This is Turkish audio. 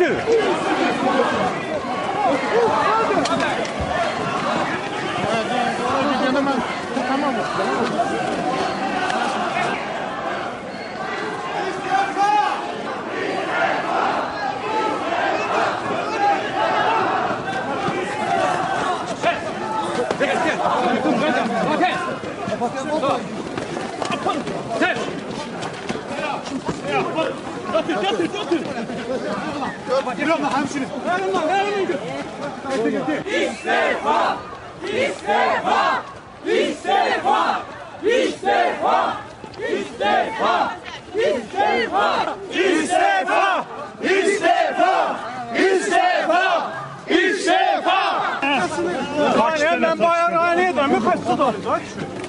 Dötür. İstifa! İstifa! İstifa! İstifa! İstifa! İstifa! İstifa! İstifa! İstifa! İstifa! Ben bayağı aynı edemem. Kaç su da?